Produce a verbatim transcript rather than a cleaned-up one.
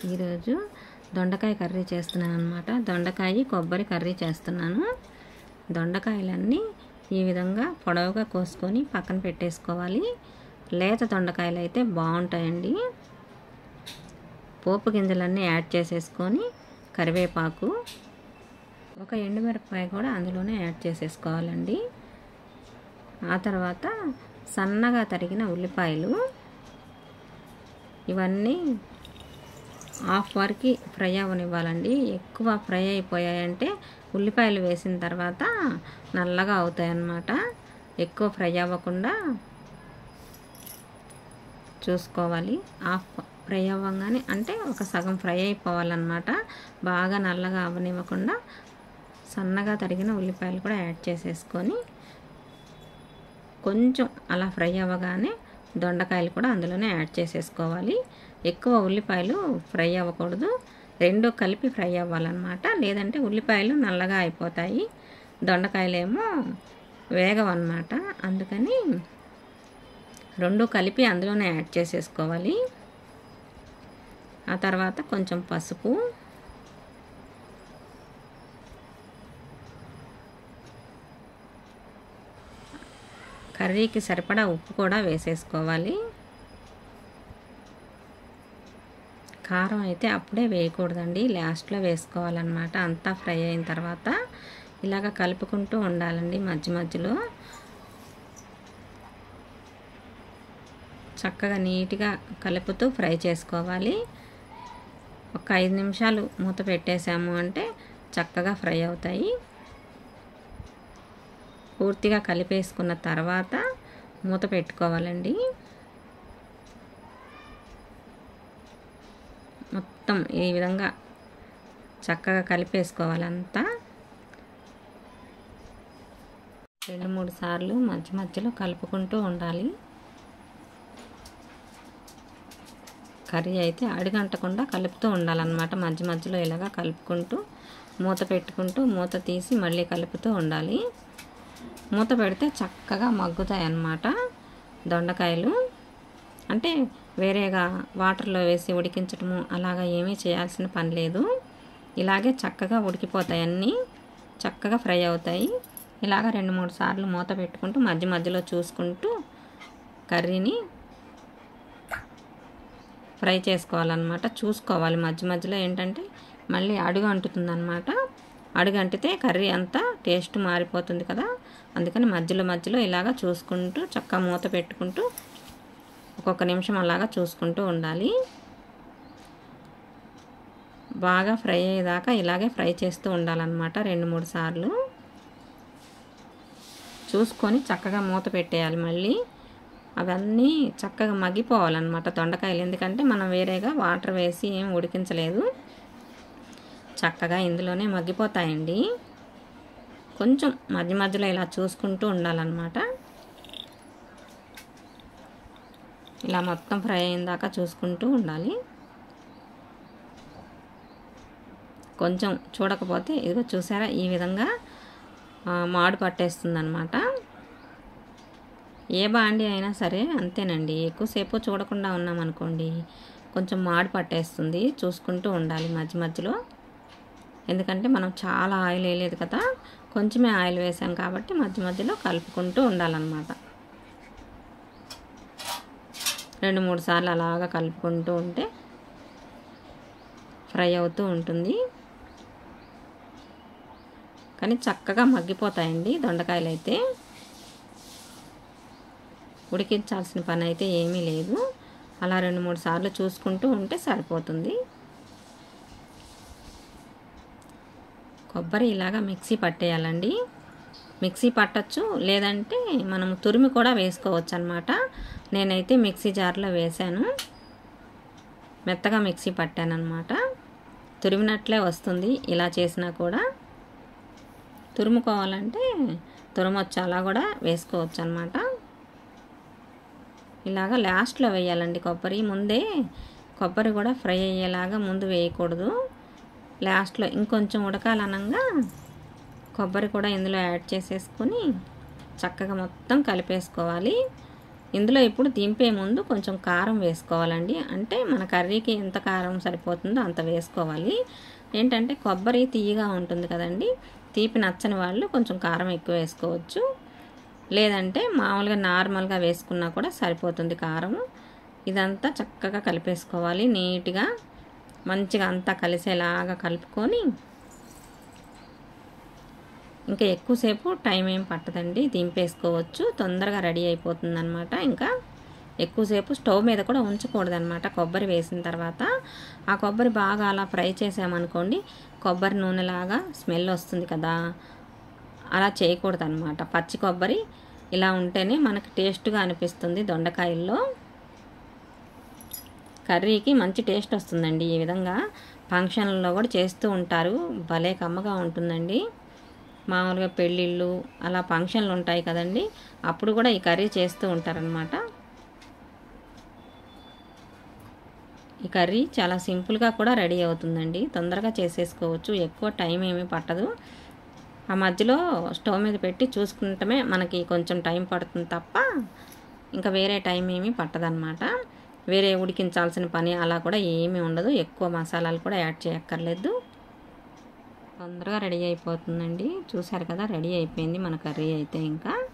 ఈరోజు దొండకాయ కర్రీ చేస్తున్నాను అన్నమాట. దొండకాయ కొబ్బరి కర్రీ చేస్తున్నాను. దొండకాయలన్నీ ఈ విధంగా పొడవుగా కోసుకొని పక్కన పెట్టేసుకోవాలి. లేత దొండకాయలు అయితే బాగుంటాయండి. పోపు గింజలన్నీ యాడ్ చేసేసుకొని కరివేపాకు, ఒక ఎండుమిరపకాయ కూడా అందులోనే యాడ్ చేసేసుకోవాలండి. ఆ తర్వాత సన్నగా తరిగిన ఉల్లిపాయలు, ఇవన్నీ హాఫ్ వరకు ఫ్రై అవ్వనివ్వాలండి. ఎక్కువ ఫ్రై అయిపోయాయంటే ఉల్లిపాయలు వేసిన తర్వాత నల్లగా అవుతాయి అన్నమాట. ఎక్కువ ఫ్రై అవ్వకుండా చూసుకోవాలి. హాఫ్ ఫ్రై అవ్వగానే అంటే ఒక సగం ఫ్రై అయిపోవాలన్నమాట. బాగా నల్లగా అవ్వనివ్వకుండా సన్నగా తరిగిన ఉల్లిపాయలు కూడా యాడ్ చేసేసుకొని కొంచెం అలా ఫ్రై అవ్వగానే దొండకాయలు కూడా అందులోనే యాడ్ చేసేసుకోవాలి. ఎక్కువ ఉల్లిపాయలు ఫ్రై అవ్వకూడదు, రెండు కలిపి ఫ్రై అవ్వాలన్నమాట. లేదంటే ఉల్లిపాయలు నల్లగా అయిపోతాయి, దొండకాయలేమో వేగవన్నమాట. అందుకని రెండు కలిపి అందులోనే యాడ్ చేసేసుకోవాలి. ఆ తర్వాత కొంచెం పసుపు, కర్రీకి సరిపడా ఉప్పు కూడా వేసేసుకోవాలి. కారం అయితే అప్పుడే వేయకూడదండి, లాస్ట్లో వేసుకోవాలన్నమాట. అంతా ఫ్రై అయిన తర్వాత ఇలాగ కలుపుకుంటూ ఉండాలండి. మధ్య మధ్యలో చక్కగా నీట్గా కలుపుతూ ఫ్రై చేసుకోవాలి. ఒక ఐదు నిమిషాలు మూత పెట్టేసాము అంటే చక్కగా ఫ్రై అవుతాయి. పూర్తిగా కలిపేసుకున్న తర్వాత మూత పెట్టుకోవాలండి. మొత్తం ఈ విధంగా చక్కగా కలిపేసుకోవాలంతా. రెండు మూడు సార్లు మధ్య మధ్యలో కలుపుకుంటూ ఉండాలి. కర్రీ అయితే అడుగంటకుండా కలుపుతూ ఉండాలన్నమాట. మధ్య మధ్యలో ఇలాగా కలుపుకుంటూ మూత పెట్టుకుంటూ మూత తీసి మళ్ళీ కలుపుతూ ఉండాలి. మూత పెడితే చక్కగా మగ్గుతాయి అన్నమాట దొండకాయలు. అంటే వేరేగా వాటర్లో వేసి ఉడికించడము అలాగా ఏమీ చేయాల్సిన పని లేదు. ఇలాగే చక్కగా ఉడికిపోతాయి, అన్నీ చక్కగా ఫ్రై అవుతాయి. ఇలాగ రెండు మూడు సార్లు మూత పెట్టుకుంటూ మధ్య మధ్యలో చూసుకుంటూ కర్రీని ఫ్రై చేసుకోవాలన్నమాట. చూసుకోవాలి మధ్య మధ్యలో, ఏంటంటే మళ్ళీ అడుగు అంటుతుందన్నమాట. అడుగు అంటితే కర్రీ అంతా టేస్ట్ మారిపోతుంది కదా. అందుకని మధ్యలో మధ్యలో ఇలాగ చూసుకుంటూ చక్కగా మూత పెట్టుకుంటూ ఒక్కొక్క నిమిషం అలాగా చూసుకుంటూ ఉండాలి. బాగా ఫ్రై అయ్యేదాకా ఇలాగే ఫ్రై చేస్తూ ఉండాలన్నమాట. రెండు మూడు సార్లు చూసుకొని చక్కగా మూత పెట్టేయాలి. మళ్ళీ అవన్నీ చక్కగా మగ్గిపోవాలన్నమాట దొండకాయలు. ఎందుకంటే మనం వేరేగా వాటర్ వేసి ఏం ఉడికించలేదు, చక్కగా ఇందులోనే మగ్గిపోతాయండి. కొంచెం మధ్య మధ్యలో ఇలా చూసుకుంటూ ఉండాలన్నమాట. ఇలా మొత్తం ఫ్రై అయిన దాకా చూసుకుంటూ ఉండాలి. కొంచెం చూడకపోతే ఇదిగో చూసారా, ఈ విధంగా మాడు పట్టేస్తుంది అన్నమాట. ఏ బాండి అయినా సరే అంతేనండి, ఎక్కువసేపు చూడకుండా ఉన్నామనుకోండి కొంచెం మాడు పట్టేస్తుంది. చూసుకుంటూ ఉండాలి మధ్య మధ్యలో. ఎందుకంటే మనం చాలా ఆయిల్ వేయలేదు కదా, కొంచెమే ఆయిల్ వేసాం కాబట్టి మధ్య మధ్యలో కలుపుకుంటూ ఉండాలన్నమాట. రెండు మూడు సార్లు అలాగా కలుపుకుంటూ ఉంటే ఫ్రై అవుతూ ఉంటుంది. కానీ చక్కగా మగ్గిపోతాయండి దొండకాయలు అయితే. ఉడికించాల్సిన పని అయితే ఏమీ లేదు. అలా రెండు మూడు సార్లు చూసుకుంటూ ఉంటే సరిపోతుంది. కొబ్బరి ఇలాగా మిక్సీ పట్టేయాలండి. మిక్సీ పట్టచ్చు, లేదంటే మనం తురిమి కూడా వేసుకోవచ్చు అన్నమాట. నేనైతే మిక్సీ జార్లో వేసాను, మెత్తగా మిక్సీ పట్టాను అన్నమాట. తురిమినట్లే వస్తుంది ఇలా చేసినా కూడా. తురుముకోవాలంటే తురమొచ్చు, అలా కూడా వేసుకోవచ్చు అన్నమాట. ఇలాగ లాస్ట్లో వేయాలండి కొబ్బరి. ముందే కొబ్బరి కూడా ఫ్రై అయ్యేలాగా ముందు వేయకూడదు. లాస్ట్లో ఇంకొంచెం ఉడకాలనంగా కొబ్బరి కూడా ఇందులో యాడ్ చేసేసుకొని చక్కగా మొత్తం కలిపేసుకోవాలి. ఇందులో ఇప్పుడు దింపే ముందు కొంచెం కారం వేసుకోవాలండి. అంటే మన కర్రీకి ఎంత కారం సరిపోతుందో అంత వేసుకోవాలి. ఏంటంటే కొబ్బరి తీయగా ఉంటుంది కదండి, తీపి నచ్చని వాళ్ళు కొంచెం కారం ఎక్కువ వేసుకోవచ్చు. లేదంటే మామూలుగా నార్మల్గా వేసుకున్నా కూడా సరిపోతుంది కారము. ఇదంతా చక్కగా కలిపేసుకోవాలి. నీట్గా మంచిగా అంతా కలిసేలాగా కలుపుకొని, ఇంకా ఎక్కువసేపు టైం ఏం పట్టదండి, దింపేసుకోవచ్చు. తొందరగా రెడీ అయిపోతుంది అనమాట. ఇంకా ఎక్కువసేపు స్టవ్ మీద కూడా ఉంచకూడదనమాట. కొబ్బరి వేసిన తర్వాత ఆ కొబ్బరి బాగా అలా ఫ్రై చేసామనుకోండి, కొబ్బరి నూనెలాగా స్మెల్ వస్తుంది కదా, అలా చేయకూడదు అనమాట. పచ్చి కొబ్బరి ఇలా ఉంటేనే మనకు టేస్ట్గా అనిపిస్తుంది. దొండకాయల్లో కర్రీకి మంచి టేస్ట్ వస్తుందండి. ఈ విధంగా ఫంక్షన్లలో కూడా చేస్తూ ఉంటారు. భలే కమ్మగా ఉంటుందండి. మామూలుగా పెళ్ళిళ్ళు అలా ఫంక్షన్లు ఉంటాయి కదండి, అప్పుడు కూడా ఈ కర్రీ చేస్తూ ఉంటారనమాట. ఈ కర్రీ చాలా సింపుల్గా కూడా రెడీ అవుతుందండి. తొందరగా చేసేసుకోవచ్చు. ఎక్కువ టైం ఏమీ పట్టదు. ఆ మధ్యలో స్టవ్ మీద పెట్టి చూసుకుంటమే మనకి కొంచెం టైం పడుతుంది తప్ప ఇంకా వేరే టైం ఏమీ పట్టదనమాట. వేరే ఉడికించాల్సిన పని అలా కూడా ఏమీ ఉండదు. ఎక్కువ మసాలాలు కూడా యాడ్ చేయక్కర్లేదు. తొందరగా రెడీ అయిపోతుందండి. చూసారు కదా, రెడీ అయిపోయింది మన కర్రీ అయితే. ఇంకా